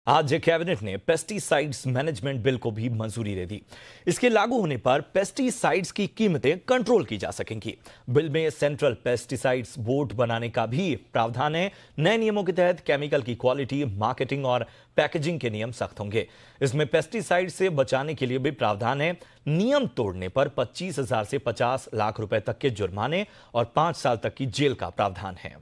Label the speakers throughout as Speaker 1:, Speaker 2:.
Speaker 1: आज कैबिनेट ने pesticides management bill को भी मंजूरी दे दी। इसके लागू होने पर पेस्टिसाइड्स की कीमतें कंट्रोल की जा सकेंगी। बिल में सेंट्रल पेस्टिसाइड्स बोर्ड बनाने का भी प्रावधान है। नए नियमों के तहत केमिकल की क्वालिटी, मार्केटिंग और पैकेजिंग के नियम सख्त होंगे। इसमें पेस्टिसाइड से बचाने के लिए भी प्रावधान है। नियम तोड़ने पर 25,000 से 50 लाख रुपए तक के जुर्माने और 5 साल तक की जेल का प्रावधान है।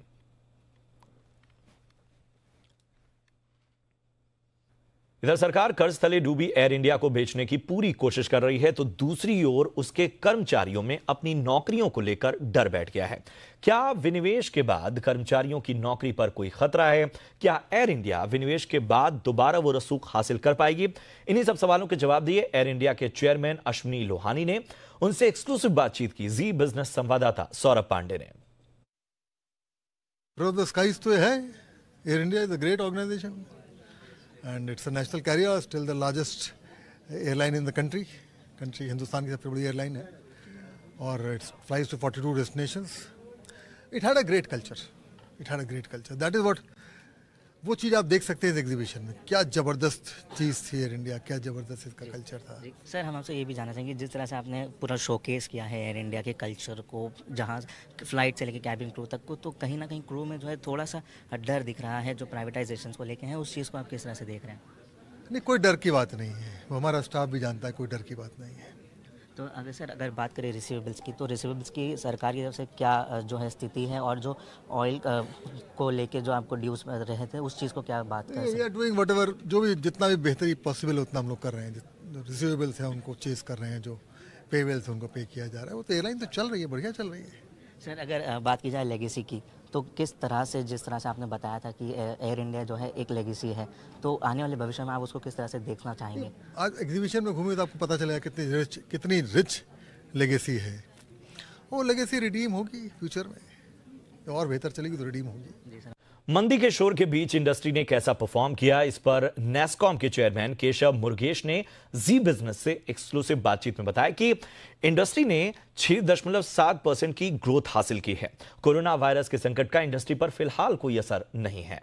Speaker 1: इधर सरकार कर्ज तले डूबी एयर इंडिया को बेचने की पूरी कोशिश कर रही है, तो दूसरी ओर उसके कर्मचारियों में अपनी नौकरियों को लेकर डर बैठ गया है। क्या विनिवेश के बाद कर्मचारियों की नौकरी पर कोई खतरा है? क्या एयर इंडिया विनिवेश के बाद दोबारा वो रसूख हासिल कर पाएगी? इन्हीं सब सवालों के जवाब दिए एयर इंडिया के चेयरमैन अश्विनी लोहानी ने। उनसे एक्सक्लूसिव बातचीत की जी बिजनेस संवाददाता सौरभ पांडे ने।
Speaker 2: तो है, Air India is a great organisation and it's a national carrier, still the largest airline in the country. Hindustan की सबसे बड़ी एयरलाइन है और it flies to 42 destinations. It had a great culture. That is what वो चीज़ आप देख सकते हैं इस एग्जीबिशन में। क्या ज़बरदस्त चीज़ थी एयर इंडिया, क्या ज़बरदस्त इसका कल्चर था।
Speaker 3: सर, हम आपसे ये भी जानना चाहेंगे, जिस तरह से आपने पूरा शोकेस किया है एयर इंडिया के कल्चर को, जहाँ फ्लाइट से लेकर कैबिन क्रू तक को, तो कहीं ना कहीं क्रू में जो है थोड़ा सा डर दिख रहा है जो प्राइवेटाइजेशन को लेकर है। उस चीज़ को आप किस तरह से देख रहे हैं?
Speaker 2: नहीं, कोई डर की बात नहीं है, वो हमारा स्टाफ भी जानता है, कोई डर की बात नहीं है।
Speaker 3: तो अगर बात करें रिसीवेबल्स की, तो रिसीवेबल्स की सरकार की तरफ से क्या जो है स्थिति है, और जो ऑयल को लेके जो आपको ड्यूज रहे थे उस चीज़ को क्या बात कर सकते हैं?
Speaker 2: वी आर डूइंग व्हाटएवर, जो भी जितना भी बेहतरी पॉसिबल उतना हम लोग कर रहे हैं। जो रिसीवेबल्स हैं उनको चेस कर रहे हैं, जो पेवेल्स उनको पे किया जा रहा है। वो तो एयरलाइन तो चल रही है, बढ़िया चल रही है।
Speaker 3: सर, अगर बात की जाए लेगेसी की, तो किस तरह से, जिस तरह से आपने बताया था कि एयर इंडिया जो है एक लेगेसी है, तो आने वाले भविष्य में आप उसको किस तरह से देखना चाहेंगे?
Speaker 2: आज एग्जीबिशन में घूमे तो आपको पता चलेगा कितनी रिच लेगेसी है। वो लेगेसी रिडीम होगी फ्यूचर में, और बेहतर चलेगी तो रिडीम होगी।
Speaker 1: मंदी के शोर के बीच इंडस्ट्री ने कैसा परफॉर्म किया, इस पर नेस्कॉम के चेयरमैन केशव मुर्गेश ने जी बिजनेस से एक्सक्लूसिव बातचीत में बताया कि इंडस्ट्री ने 6.7% की ग्रोथ हासिल की है। कोरोना वायरस के संकट का इंडस्ट्री पर फिलहाल कोई असर नहीं है।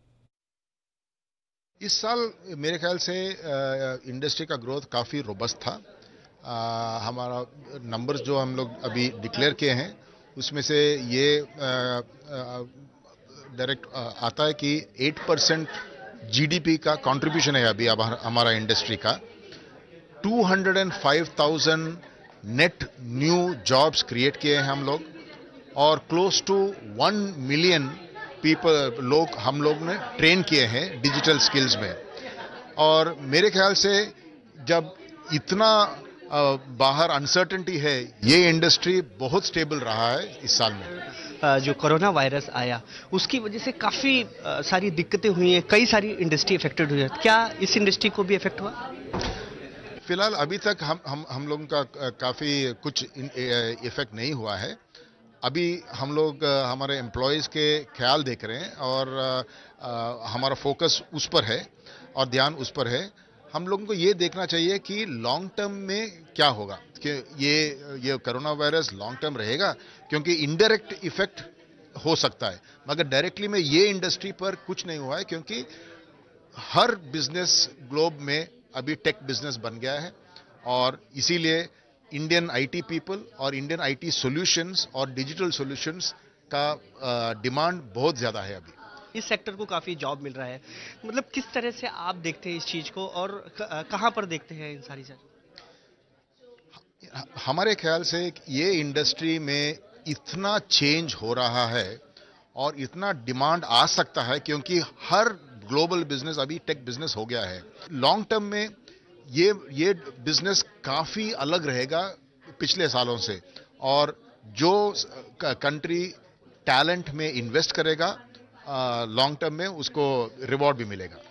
Speaker 4: इस साल मेरे ख्याल से इंडस्ट्री का ग्रोथ काफी रोबस्ट था। हमारा नंबर्स जो हम लोग अभी डिक्लेयर किए हैं उसमें से ये डायरेक्ट आता है कि 8% जीडीपी का कंट्रीब्यूशन है अभी हमारा इंडस्ट्री का। 205,000 नेट न्यू जॉब्स क्रिएट किए हैं हम लोग, और क्लोज टू 1 मिलियन लोग हम लोग ने ट्रेन किए हैं डिजिटल स्किल्स में। और मेरे ख्याल से जब इतना बाहर अनसर्टेनिटी है, ये इंडस्ट्री बहुत स्टेबल रहा है इस साल में।
Speaker 5: जो कोरोना वायरस आया उसकी वजह से काफ़ी सारी दिक्कतें हुई हैं, कई सारी इंडस्ट्री इफेक्टेड हुई है। क्या इस इंडस्ट्री को भी इफेक्ट हुआ?
Speaker 4: फिलहाल अभी तक हम लोगों का काफ़ी कुछ इफेक्ट नहीं हुआ है। अभी हम लोग हमारे एम्प्लॉयज़ के ख्याल देख रहे हैं, और हमारा फोकस उस पर है और ध्यान उस पर है। हम लोगों को ये देखना चाहिए कि लॉन्ग टर्म में क्या होगा, कि ये कोरोना वायरस लॉन्ग टर्म रहेगा, क्योंकि इनडायरेक्ट इफेक्ट हो सकता है, मगर डायरेक्टली में ये इंडस्ट्री पर कुछ नहीं हुआ है, क्योंकि हर बिजनेस ग्लोब में अभी टेक बिजनेस बन गया है, और इसीलिए इंडियन आईटी पीपल और इंडियन आईटी सॉल्यूशंस और डिजिटल सॉल्यूशंस का डिमांड बहुत ज़्यादा है। अभी
Speaker 5: इस सेक्टर को काफ़ी जॉब मिल रहा है, मतलब किस तरह से आप देखते हैं इस चीज़ को, और कहाँ पर देखते हैं इन सारी चीज़ें?
Speaker 4: हमारे ख्याल से ये इंडस्ट्री में इतना चेंज हो रहा है और इतना डिमांड आ सकता है, क्योंकि हर ग्लोबल बिजनेस अभी टेक बिजनेस हो गया है। लॉन्ग टर्म में ये बिजनेस काफ़ी अलग रहेगा पिछले सालों से, और जो कंट्री टैलेंट में इन्वेस्ट करेगा लॉन्ग टर्म में उसको रिवॉर्ड भी मिलेगा।